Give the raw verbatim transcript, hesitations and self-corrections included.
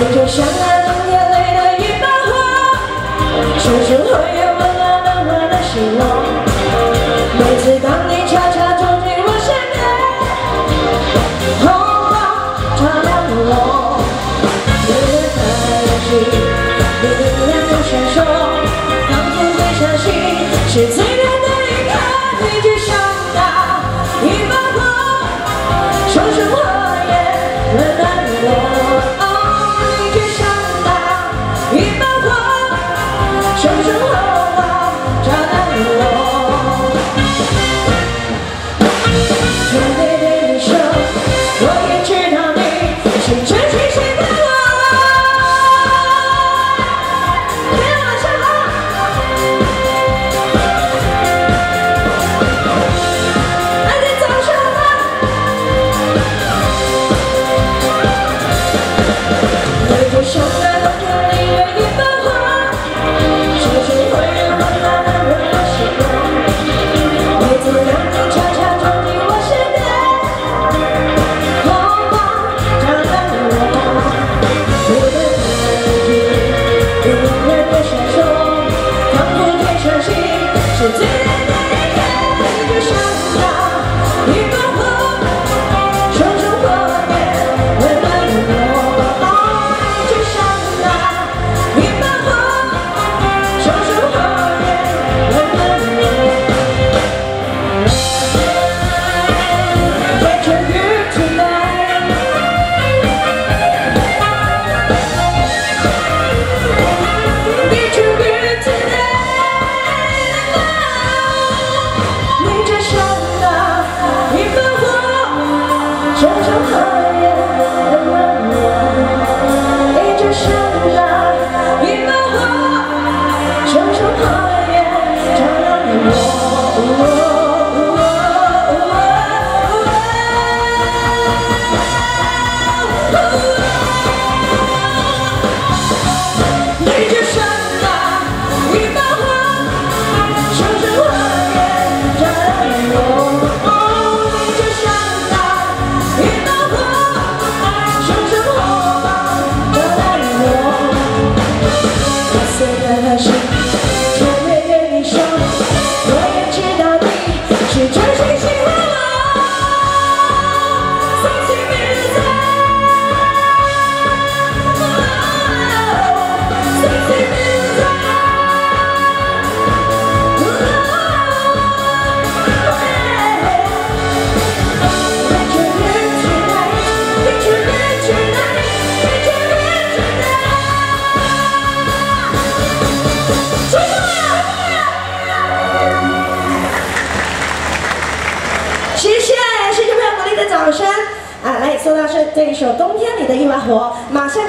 你就像那冬天里的一把火，深深火焰温暖了我的心窝。每次当你悄悄走进我身边，红光照亮了我。你的眼睛明亮又闪烁，仿佛会相信是最远的一刻。你就像那一把火，熊熊火焰温暖了我。熊熊火光照亮了我，准备对你说，我也知道你是真心喜欢我。别往下拉，来点掌声吧！你就像那冬天里的一把火。是最远的一刻，你就像那一把火，熊熊火焰温暖了我。你就像那一把火，熊熊火焰温暖了我。Get your view tonight， Get your view tonight。熊熊火焰温暖我，你就像那一把火，熊熊火焰照亮了我。你就像那一把火，熊熊火焰照亮了我。全面对你说，我也知道你是真心喜欢我。So keep me inside， So keep me inside， Get your view tonight， Get your view tonight， Get your view tonight。谢谢，谢谢朋友鼓励的掌声啊！来，说到是这一首《冬天里的一把火》，马上。